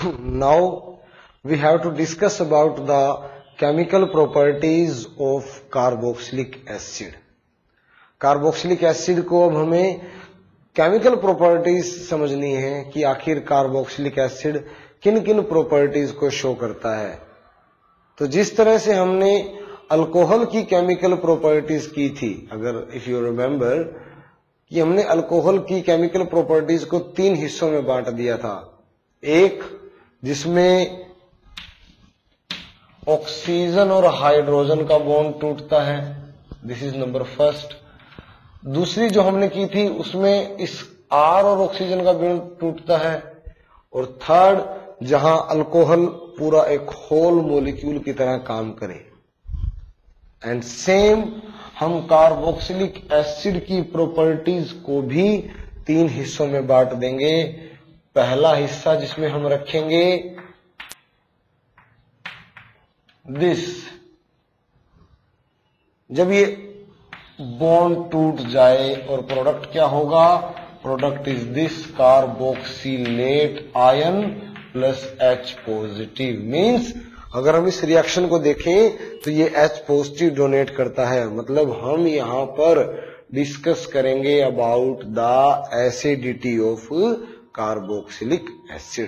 Now we have to discuss about the chemical properties of carboxylic acid. Carboxylic acid को अब हमें chemical properties समझनी है कि आखिर कार्बोक्सिलिक एसिड किन किन प्रॉपर्टीज को शो करता है। तो जिस तरह से हमने अल्कोहल की केमिकल प्रॉपर्टीज की थी, अगर इफ यू रिमेंबर कि हमने अल्कोहल की केमिकल प्रॉपर्टीज को 3 हिस्सों में बांट दिया था। एक जिसमें ऑक्सीजन और हाइड्रोजन का बॉन्ड टूटता है, दिस इज नंबर फर्स्ट। दूसरी जो हमने की थी उसमें इस आर और ऑक्सीजन का बॉन्ड टूटता है। और थर्ड जहां अल्कोहल पूरा एक होल मॉलिक्यूल की तरह काम करे। एंड सेम हम कार्बोक्सिलिक एसिड की प्रॉपर्टीज को भी 3 हिस्सों में बांट देंगे। पहला हिस्सा जिसमें हम रखेंगे दिस, जब ये बॉन्ड टूट जाए और प्रोडक्ट क्या होगा, product is this carboxylate ion plus H positive. Means अगर हम इस रिएक्शन को देखें तो ये H पॉजिटिव डोनेट करता है। मतलब हम यहां पर डिस्कस करेंगे about the acidity of carboxylic acid.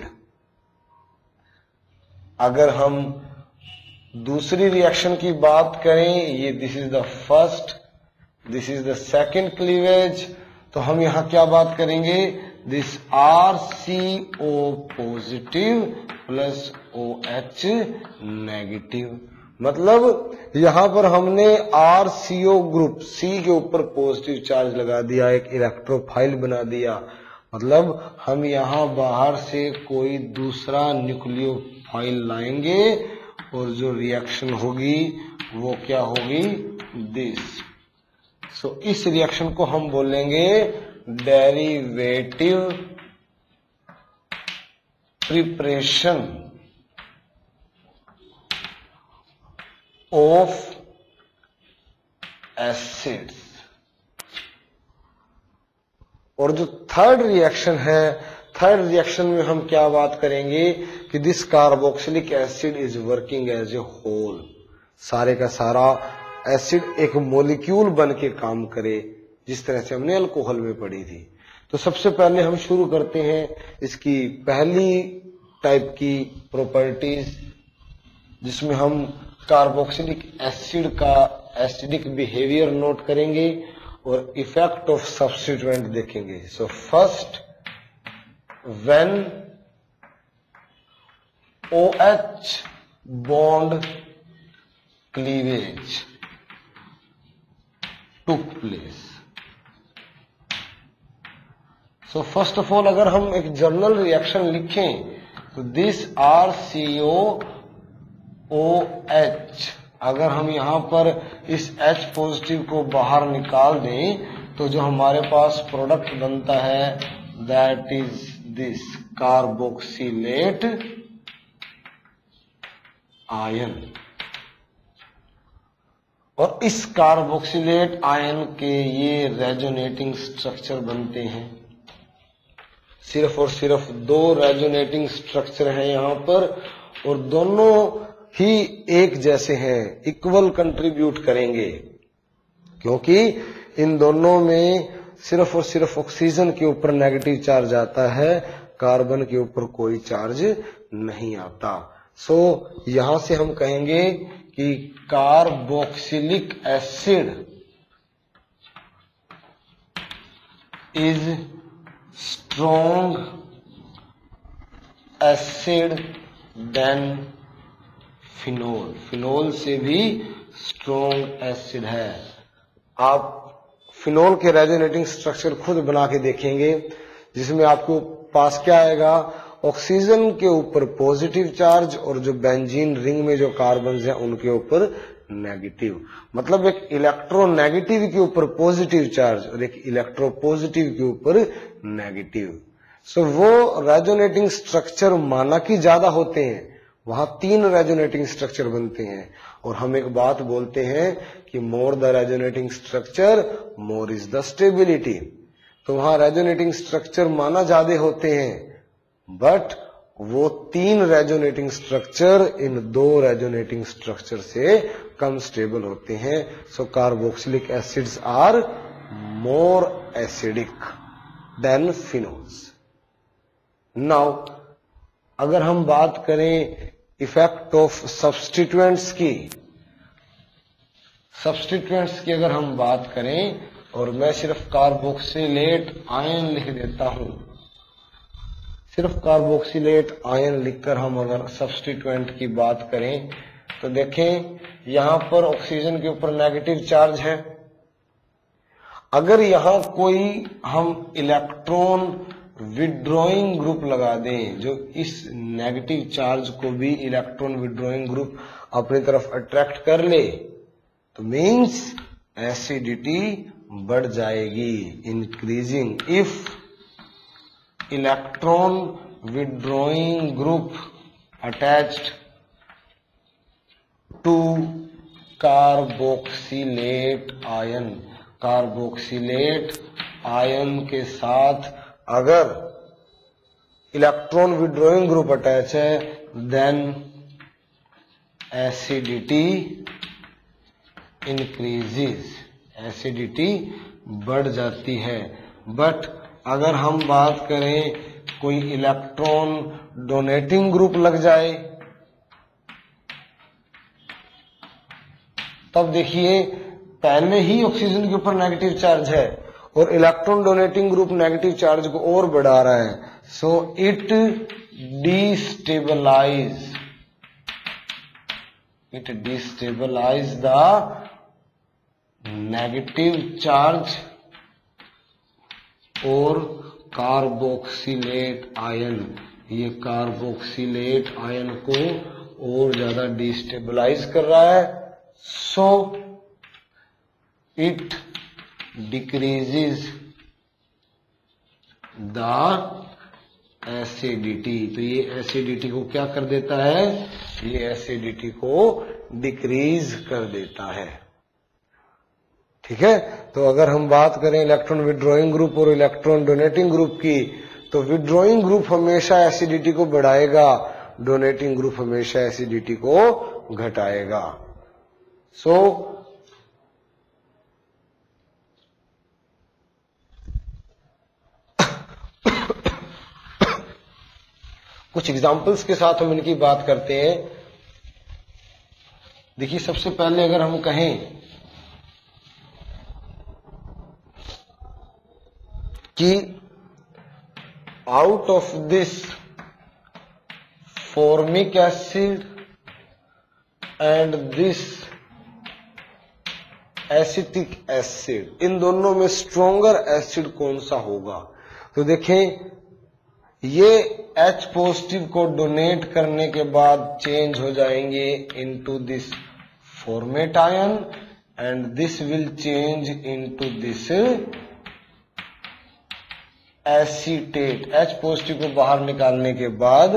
अगर हम दूसरी रिएक्शन की बात करें, ये this is the first, this is the second cleavage, तो हम यहां क्या बात करेंगे, this RCO positive plus OH negative. मतलब यहां पर हमने RCO ग्रुप C के ऊपर पॉजिटिव चार्ज लगा दिया, एक इलेक्ट्रोफाइल बना दिया। मतलब हम यहां बाहर से कोई दूसरा न्यूक्लियोफाइल लाएंगे और जो रिएक्शन होगी वो क्या होगी, दिस। सो इस रिएक्शन को हम बोलेंगे डेरिवेटिव प्रिपरेशन ऑफ एसिड्स। और जो थर्ड रिएक्शन है, थर्ड रिएक्शन में हम क्या बात करेंगे कि this carboxylic acid is working as a whole. सारे का सारा एसिड एक मॉलिक्यूल बन के काम करे, जिस तरह से हमने अल्कोहल में पढ़ी थी। तो सबसे पहले हम शुरू करते हैं इसकी पहली टाइप की प्रॉपर्टीज, जिसमें हम कार्बोक्सिलिक एसिड का एसिडिक बिहेवियर नोट करेंगे और इफेक्ट ऑफ सब्स्टिट्यूएंट देखेंगे। So first, when OH bond cleavage took place. So first of all, अगर हम एक जर्नल रिएक्शन लिखें तो दिस RCOOH, अगर हम यहां पर इस H पॉजिटिव को बाहर निकाल दें तो जो हमारे पास प्रोडक्ट बनता है that is this carboxylate ion. और इस कार्बोक्सिलेट आयन के ये रेजोनेटिंग स्ट्रक्चर बनते हैं। सिर्फ और सिर्फ 2 रेजोनेटिंग स्ट्रक्चर हैं यहां पर, और दोनों ही एक जैसे हैं, इक्वल कंट्रीब्यूट करेंगे, क्योंकि इन दोनों में सिर्फ और सिर्फ ऑक्सीजन के ऊपर नेगेटिव चार्ज आता है, कार्बन के ऊपर कोई चार्ज नहीं आता। सो यहां से हम कहेंगे कि carboxylic acid is strong acid than phenol. Phenol से भी स्ट्रॉन्ग एसिड है। आप फिनोल के रेजोनेटिंग स्ट्रक्चर खुद बना के देखेंगे, जिसमें आपको पास क्या आएगा, ऑक्सीजन के ऊपर पॉजिटिव चार्ज और जो बेंजीन रिंग में जो कार्बन्स हैं उनके ऊपर नेगेटिव। मतलब एक इलेक्ट्रोनेगेटिव के ऊपर पॉजिटिव चार्ज और एक इलेक्ट्रोपॉजिटिव के ऊपर नेगेटिव। सो वो रेजोनेटिंग स्ट्रक्चर माना कि ज्यादा होते हैं, वहां 3 रेजोनेटिंग स्ट्रक्चर बनते हैं। और हम एक बात बोलते हैं कि more the resonating structure more is the stability. तो वहां रेजोनेटिंग स्ट्रक्चर माना ज्यादा होते हैं, बट वो 3 रेजोनेटिंग स्ट्रक्चर इन 2 रेजोनेटिंग स्ट्रक्चर से कम स्टेबल होते हैं. So carboxylic acids are more acidic than phenols. Now अगर हम बात करें इफेक्ट ऑफ सब्स्टिट्यूएंट्स की, अगर हम बात करें और मैं सिर्फ कार्बोक्सिलेट आयन लिख देता हूं, सिर्फ कार्बोक्सिलेट आयन लिखकर हम अगर सब्स्टिट्यूएंट की बात करें तो देखें यहां पर ऑक्सीजन के ऊपर नेगेटिव चार्ज है. अगर यहां कोई हम इलेक्ट्रॉन विड्रॉइंग ग्रुप लगा दें जो इस नेगेटिव चार्ज को भी इलेक्ट्रॉन विड्रॉइंग ग्रुप अपनी तरफ अट्रैक्ट कर ले तो मीन्स एसिडिटी बढ़ जाएगी. Increasing if electron withdrawing group attached to carboxylate ion, carboxylate ion के साथ अगर इलेक्ट्रॉन विड्रॉइंग ग्रुप अटैच है देन एसिडिटी इंक्रीजेस, एसिडिटी बढ़ जाती है. बट अगर हम बात करें कोई इलेक्ट्रॉन डोनेटिंग ग्रुप लग जाए तब देखिए पहले ही ऑक्सीजन के ऊपर नेगेटिव चार्ज है और electron donating group negative charge को और बढ़ा रहा है. So it destabilize the negative charge और कार्बोक्सिलेट आयन, ये कार्बोक्सिलेट आयन को और ज्यादा डिस्टेबलाइज कर रहा है. So it decreases the acidity. तो ये एसिडिटी को क्या कर देता है, ये एसिडिटी को डिक्रीज कर देता है. ठीक है. तो अगर हम बात करें इलेक्ट्रॉन विड्रॉइंग ग्रुप और इलेक्ट्रॉन डोनेटिंग ग्रुप की तो विड्रॉइंग ग्रुप हमेशा एसिडिटी को बढ़ाएगा, डोनेटिंग ग्रुप हमेशा एसिडिटी को घटाएगा. सो कुछ एग्जाम्पल्स के साथ हम इनकी बात करते हैं. देखिए सबसे पहले अगर हम कहें कि out of this formic acid and this acetic acid, इन दोनों में स्ट्रॉन्गर एसिड कौन सा होगा. तो देखें ये H पॉजिटिव को डोनेट करने के बाद चेंज हो जाएंगे into this formate ion and this will change into this acetate. H positive को बाहर निकालने के बाद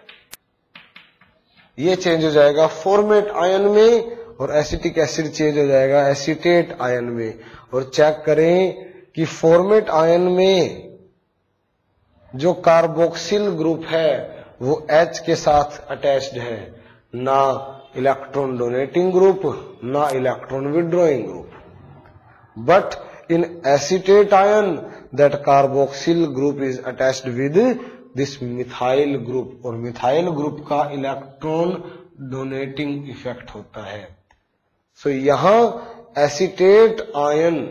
ये चेंज हो जाएगा फॉर्मेट आयन में और एसिटिक एसिड चेंज हो जाएगा एसीटेट आयन में. और चेक करें कि फॉर्मेट आयन में जो कार्बोक्सिल ग्रुप है वो H के साथ अटैच्ड है, ना इलेक्ट्रॉन डोनेटिंग ग्रुप ना electron withdrawing group. But in acetate ion that carboxyl group is attached with this methyl group और मिथाइल ग्रुप का इलेक्ट्रॉन डोनेटिंग इफेक्ट होता है. सो यहां एसीटेट आयन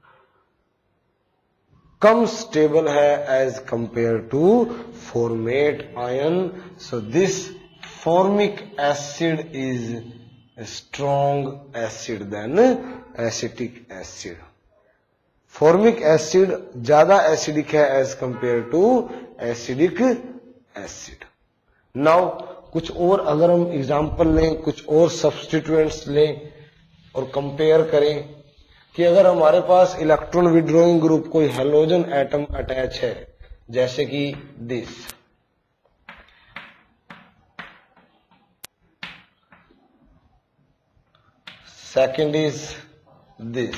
कम स्टेबल है as compare to formate ion. So this formic acid is strong acid than acetic acid. Formic acid ज्यादा acidic है as compare to acidic acid. Now कुछ और अगर हम एग्जांपल लें, कुछ और सब्स्टिट्यूएंट्स लें और कंपेयर करें कि अगर हमारे पास इलेक्ट्रॉन विड्रॉइंग ग्रुप कोई हेलोजन एटम अटैच है जैसे कि दिस, सेकंड इज दिस,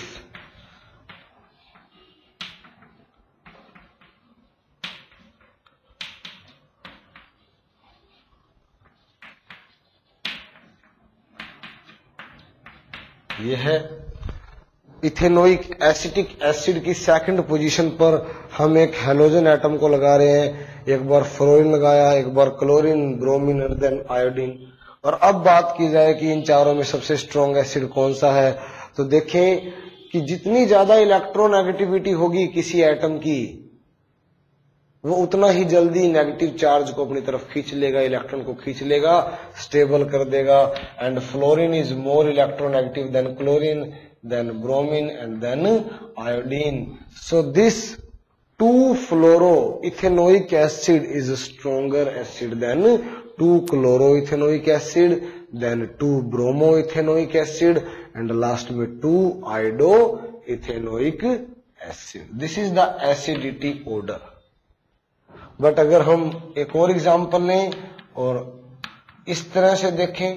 ये है इथेनोइक एसिटिक एसिड की सेकंड पोजीशन पर हम एक हैलोजन एटम को लगा रहे हैं। एक बार फ्लोरीन लगाया, एक बार क्लोरीन, ब्रोमीन और देन आयोडीन। और अब बात की जाए कि इन चारों में सबसे स्ट्रॉन्ग एसिड कौन सा है, तो देखें कि जितनी ज्यादा इलेक्ट्रोनेगेटिविटी होगी किसी एटम की, वो उतना ही जल्दी नेगेटिव चार्ज को अपनी तरफ खींच लेगा, इलेक्ट्रॉन को खींच लेगा, स्टेबल कर देगा। And fluorine is more electronegative than chlorine, then bromine and then iodine. So this 2-fluoroethanoic acid is a stronger acid than 2-chloroethanoic acid, then 2-bromoethanoic acid and last में 2-iodoethanoic acid. This is the acidity order. But अगर हम एक और example लें और इस तरह से देखें,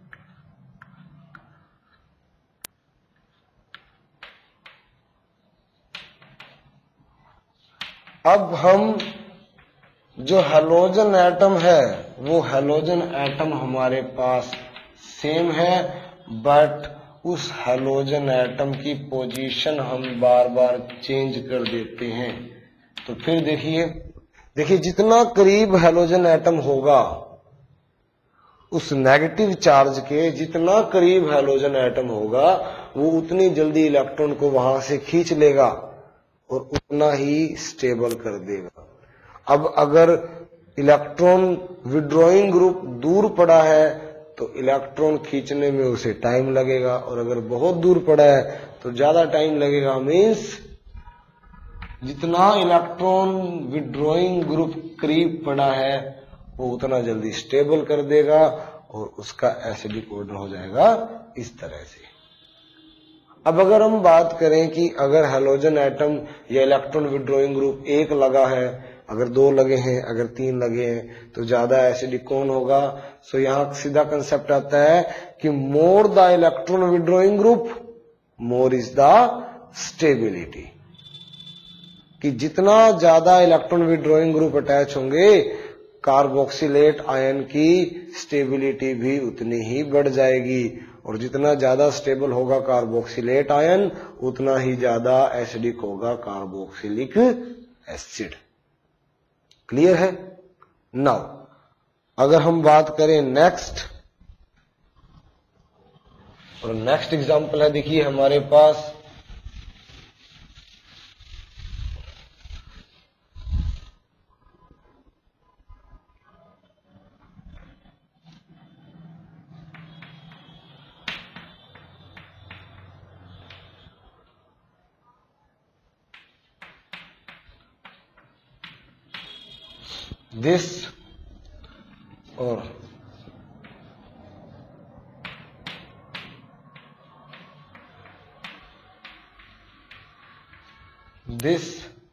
अब हम जो हैलोजन एटम है वो हैलोजन एटम हमारे पास सेम है, बट उस हैलोजन एटम की पोजीशन हम बार बार चेंज कर देते हैं। तो फिर देखिए जितना करीब हैलोजन एटम होगा उस नेगेटिव चार्ज के, जितना करीब हैलोजन एटम होगा वो उतनी जल्दी इलेक्ट्रॉन को वहां से खींच लेगा और उतना ही स्टेबल कर देगा। अब अगर इलेक्ट्रॉन विड्रॉइंग ग्रुप दूर पड़ा है तो इलेक्ट्रॉन खींचने में उसे टाइम लगेगा, और अगर बहुत दूर पड़ा है तो ज्यादा टाइम लगेगा। मींस जितना इलेक्ट्रॉन विड्रॉइंग ग्रुप करीब पड़ा है वो उतना जल्दी स्टेबल कर देगा और उसका एसिडिक ऑर्डर हो जाएगा इस तरह से। अब अगर हम बात करें कि अगर हैलोजन एटम या इलेक्ट्रॉन विड्रॉइंग ग्रुप एक लगा है, अगर 2 लगे हैं, अगर 3 लगे हैं, तो ज्यादा एसिडिक कौन होगा? सो यहां सीधा कंसेप्ट आता है कि more the electron withdrawing group more is the stability, कि जितना ज्यादा इलेक्ट्रॉन विड्रॉइंग ग्रुप अटैच होंगे कार्बोक्सिलेट आयन की स्टेबिलिटी भी उतनी ही बढ़ जाएगी, और जितना ज्यादा स्टेबल होगा कार्बोक्सिलेट आयन उतना ही ज्यादा एसिडिक होगा कार्बोक्सिलिक एसिड। क्लियर है? नाउ अगर हम बात करें नेक्स्ट, और नेक्स्ट एग्जांपल है, देखिए हमारे पास this or this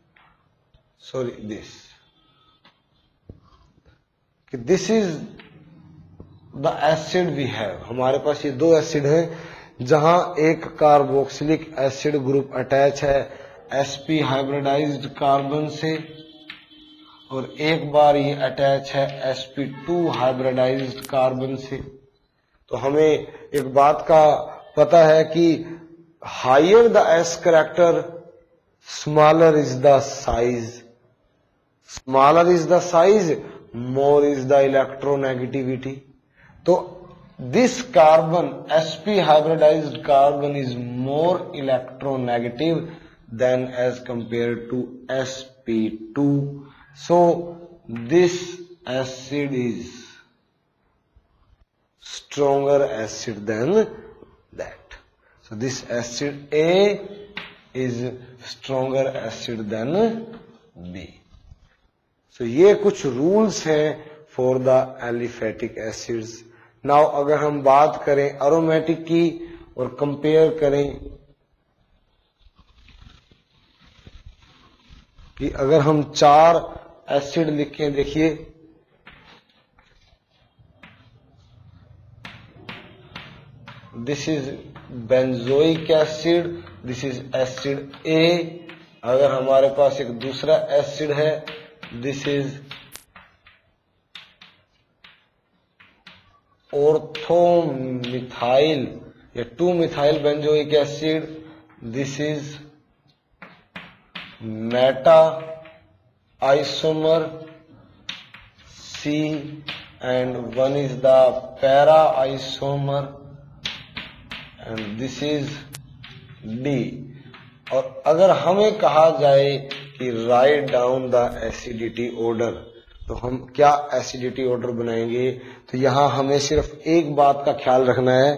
कि this is the acid we have. हमारे पास ये 2 एसिड हैं जहां एक कार्बोक्सिलिक एसिड ग्रुप अटैच है sp हाइब्रिडाइज्ड कार्बन से, और एक बार ये अटैच है sp2 हाइब्रिडाइज्ड कार्बन से। तो हमें एक बात का पता है कि higher the s character smaller is the size, smaller is the size more is the electronegativity. तो this carbon sp hybridized carbon is more electronegative than as compare to sp2. So this acid is stronger acid than that. So this acid A is stronger acid than B. So ये कुछ rules हैं for the aliphatic acids. Now अगर हम बात करें aromatic की और compare करें कि अगर हम 4 एसिड लिखें, देखिए this is benzoic acid, this is acid A. अगर हमारे पास एक दूसरा एसिड है, दिस इज ऑर्थोमिथाइल या 2 methyl benzoic acid, this is meta isomer C and one is the para isomer and this is D। और अगर हमें कहा जाए कि write down the acidity order, तो हम क्या एसिडिटी ऑर्डर बनाएंगे? तो यहां हमें सिर्फ एक बात का ख्याल रखना है,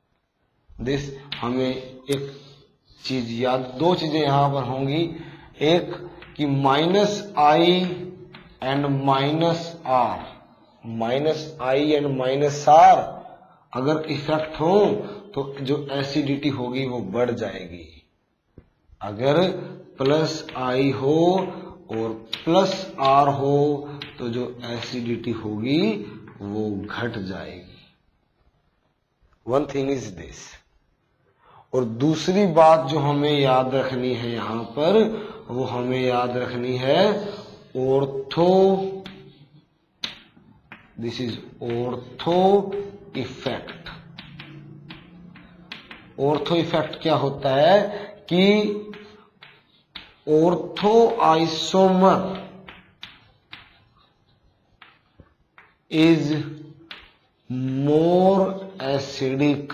हमें एक चीज याद, 2 चीजें यहां पर होंगी। एक कि -I and -R, -I and -R अगर इफेक्ट हो तो जो एसिडिटी होगी वो बढ़ जाएगी। अगर +I हो और +R हो तो जो एसिडिटी होगी वो घट जाएगी। One thing is this. और दूसरी बात जो हमें याद रखनी है यहां पर, वो हमें याद रखनी है ortho, this is ortho effect. Ortho effect क्या होता है कि ortho isomer is more acidic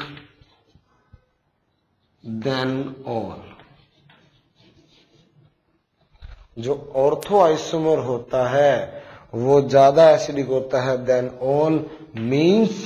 than all. जो ऑर्थो आइसोमर होता है वो ज्यादा एसिडिक होता है than all, means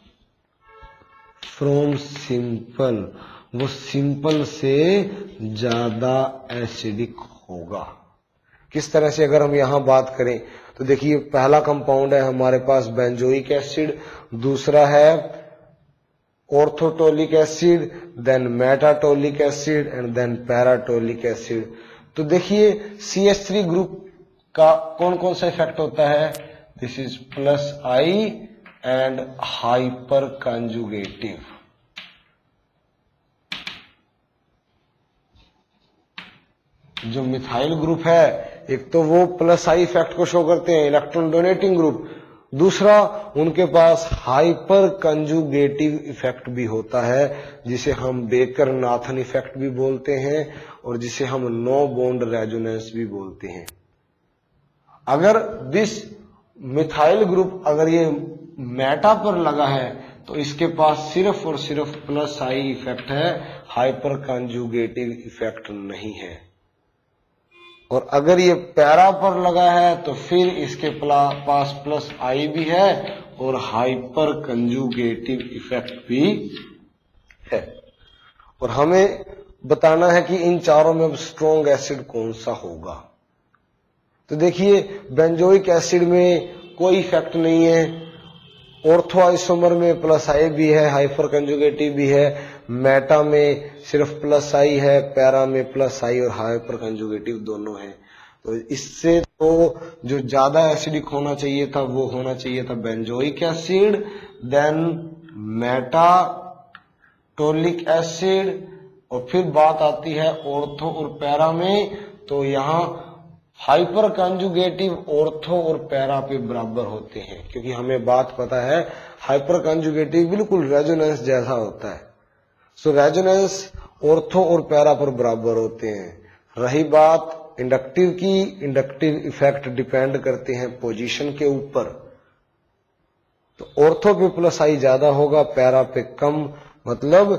from simple, वो सिंपल से ज्यादा एसिडिक होगा। किस तरह से? अगर हम यहां बात करें तो देखिए, पहला कंपाउंड है हमारे पास बेंजोइक एसिड, दूसरा है ortho toluic acid, then meta toluic acid and then para toluic acid. तो देखिए CH3 ग्रुप का कौन कौन सा इफेक्ट होता है? This is +I and hyperconjugative. जो मिथाइल ग्रुप है, एक तो वो +I इफेक्ट को शो करते हैं, इलेक्ट्रॉन डोनेटिंग ग्रुप, दूसरा उनके पास हाइपर कंजुगेटिव इफेक्ट भी होता है, जिसे हम बेकर नाथन इफेक्ट भी बोलते हैं और जिसे हम नो बॉन्ड रेजोनेंस भी बोलते हैं। अगर दिस मिथाइल ग्रुप अगर ये मेटा पर लगा है तो इसके पास सिर्फ और सिर्फ +I इफेक्ट है, हाइपर कंजुगेटिव इफेक्ट नहीं है। और अगर ये पैरा पर लगा है तो फिर इसके पास +I भी है और हाइपर कंजुगेटिव इफेक्ट भी है। और हमें बताना है कि इन चारों में अब स्ट्रॉन्ग एसिड कौन सा होगा। तो देखिए, बेंजोइक एसिड में कोई इफेक्ट नहीं है, ऑर्थो आइसोमर में +I भी है, हाइपर कंजुगेटिव भी है, मेटा में सिर्फ +I है, पैरा में +I और हाइपर कंजुगेटिव दोनों है। तो इससे तो जो ज्यादा एसिडिक होना चाहिए था वो होना चाहिए था benzoic acid, then meta toluic acid, और फिर बात आती है ऑर्थो और पैरा में, तो यहां हाइपर कंजुगेटिव ऑर्थो और पैरा पे बराबर होते हैं, क्योंकि हमें बात पता है हाइपर कंजुगेटिव बिल्कुल रेजोनेंस जैसा होता है। सो रेजोनेंस ऑर्थो और पैरा पर बराबर होते हैं। रही बात इंडक्टिव की, इंडक्टिव इफेक्ट डिपेंड करते हैं पोजीशन के ऊपर। तो ऑर्थो पे +I ज्यादा होगा, पैरा पे कम, मतलब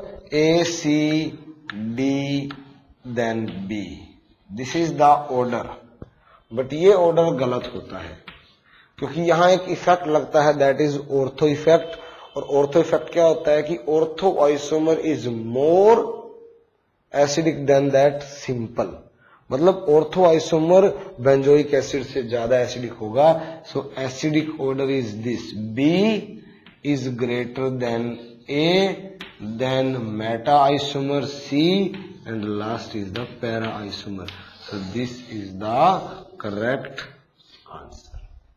ACD then B। This is the order. But ये ऑर्डर गलत होता है, क्योंकि यहां एक इफेक्ट लगता है, दैट इज ऑर्थो इफेक्ट। और ऑर्थो इफेक्ट क्या होता है कि ortho isomer is more acidic than that simple, मतलब ऑर्थो आइसोमर बेंजोइक एसिड से ज्यादा एसिडिक होगा। So acidic order is this, B is greater than A, then meta isomer C and last is the para isomer. So this is the correct answer.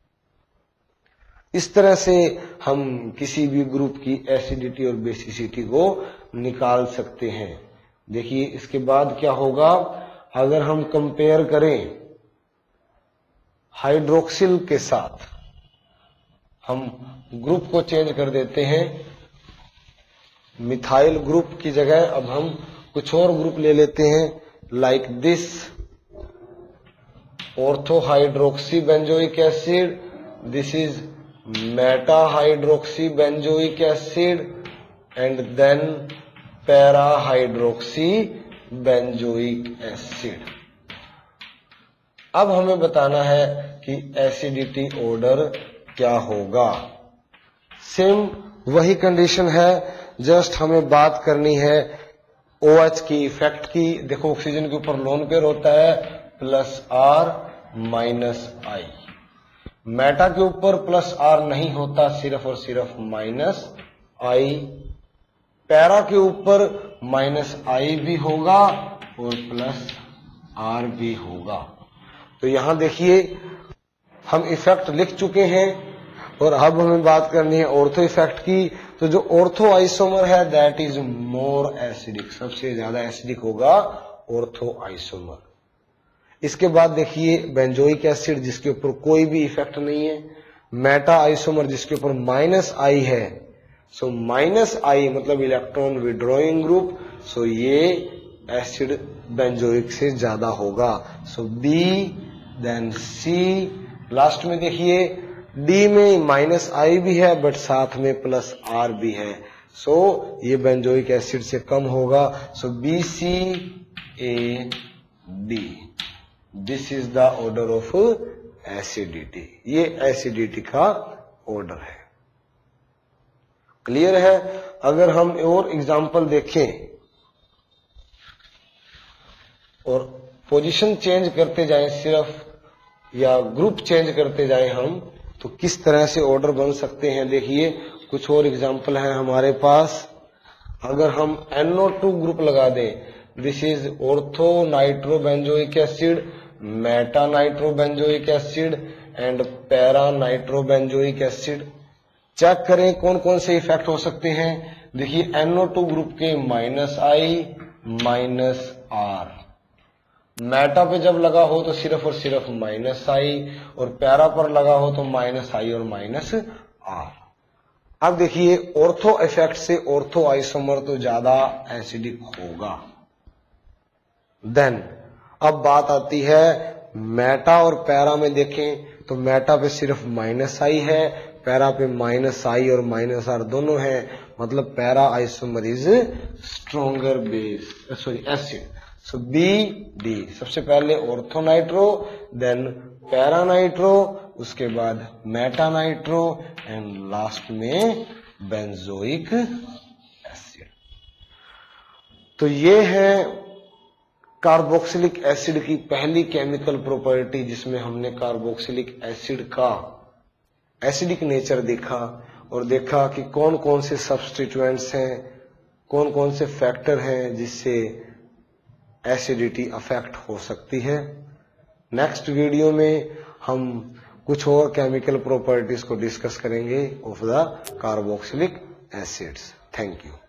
इस तरह से हम किसी भी group की एसिडिटी और बेसिसिटी को निकाल सकते हैं। देखिए इसके बाद क्या होगा, अगर हम कंपेयर करें हाइड्रोक्सिल के साथ, हम ग्रुप को चेंज कर देते हैं, मिथाइल ग्रुप की जगह अब हम कुछ और ग्रुप ले लेते हैं, like this ortho hydroxy benzoic acid, this is meta hydroxy benzoic acid and then para hydroxy benzoic acid. अब हमें बताना है कि एसिडिटी ऑर्डर क्या होगा। सेम वही कंडीशन है, जस्ट हमें बात करनी है OH की इफेक्ट की। देखो ऑक्सीजन के ऊपर लोन पेयर होता है +R -I, मेटा के ऊपर +R नहीं होता, सिर्फ और सिर्फ -I, पैरा के ऊपर -I भी होगा और +R भी होगा। तो यहां देखिए हम इफेक्ट लिख चुके हैं और अब हमें बात करनी है ऑर्थो इफेक्ट की। तो जो ऑर्थो आइसोमर है दैट इज मोर एसिडिक, सबसे ज्यादा एसिडिक होगा ऑर्थो आइसोमर। इसके बाद देखिए बेंजोइक एसिड जिसके ऊपर कोई भी इफेक्ट नहीं है, मेटा आइसोमर जिसके ऊपर -I है, सो -I मतलब इलेक्ट्रॉन विड्रॉइंग ग्रुप, सो ये एसिड बेंजोइक से ज्यादा होगा। So B then C, last में देखिए D में -I भी है बट साथ में +R भी है, सो ये बेंजोइक एसिड से कम होगा। So BCAD, this is the order of acidity. ये एसिडिटी का ऑर्डर है। क्लियर है? अगर हम और एग्जांपल देखें और पोजीशन चेंज करते जाएं सिर्फ, या ग्रुप चेंज करते जाएं हम, तो किस तरह से ऑर्डर बन सकते हैं। देखिए कुछ और एग्जांपल है हमारे पास। अगर हम NO2 ग्रुप लगा दें, this is ortho nitro benzoic acid, meta nitro benzoic acid and para nitro benzoic acid. Check करें कौन कौन से इफेक्ट हो सकते हैं। देखिए NO2 ग्रुप के -I -R, मेटा पे जब लगा हो तो सिर्फ और सिर्फ -I, और पैरा पर लगा हो तो -I और -R। अब देखिए ऑर्थो इफेक्ट से ऑर्थो आइसोमर तो ज्यादा एसिडिक होगा। देन अब बात आती है मेटा और पैरा में देखें तो मेटा पे सिर्फ -I है, पैरा पे -I और -R दोनों हैं, मतलब para isomer is stronger base acid. So BD, सबसे पहले ortho nitro, then para nitro, उसके बाद मेटा नाइट्रो एंड लास्ट में बेंजोइक एसिड। तो ये है कार्बोक्सिलिक एसिड की पहली केमिकल प्रॉपर्टी, जिसमें हमने कार्बोक्सिलिक एसिड का एसिडिक नेचर देखा और देखा कि कौन कौन से सब्स्टिट्यूएंट्स हैं, कौन कौन से फैक्टर हैं जिससे एसिडिटी अफेक्ट हो सकती है। नेक्स्ट वीडियो में हम कुछ और केमिकल प्रॉपर्टीज को डिस्कस करेंगे of the carboxylic acids. Thank you.